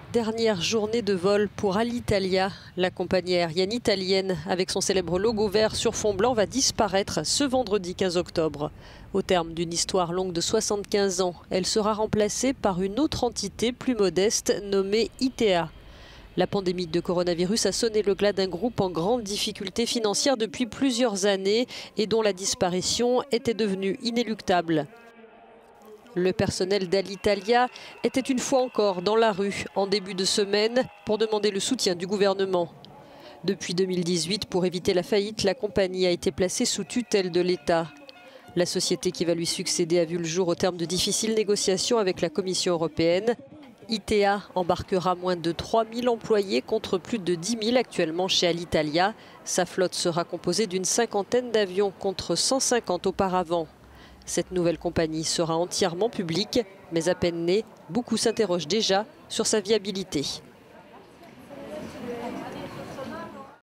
Dernière journée de vol pour Alitalia. La compagnie aérienne italienne, avec son célèbre logo vert sur fond blanc, va disparaître ce vendredi 15 octobre. Au terme d'une histoire longue de 75 ans, elle sera remplacée par une autre entité plus modeste nommée ITA. La pandémie de coronavirus a sonné le glas d'un groupe en grande difficulté financière depuis plusieurs années et dont la disparition était devenue inéluctable. Le personnel d'Alitalia était une fois encore dans la rue en début de semaine pour demander le soutien du gouvernement. Depuis 2018, pour éviter la faillite, la compagnie a été placée sous tutelle de l'État. La société qui va lui succéder a vu le jour au terme de difficiles négociations avec la Commission européenne. ITA embarquera moins de 3000 employés contre plus de 10 000 actuellement chez Alitalia. Sa flotte sera composée d'une cinquantaine d'avions contre 150 auparavant. Cette nouvelle compagnie sera entièrement publique, mais à peine née, beaucoup s'interrogent déjà sur sa viabilité.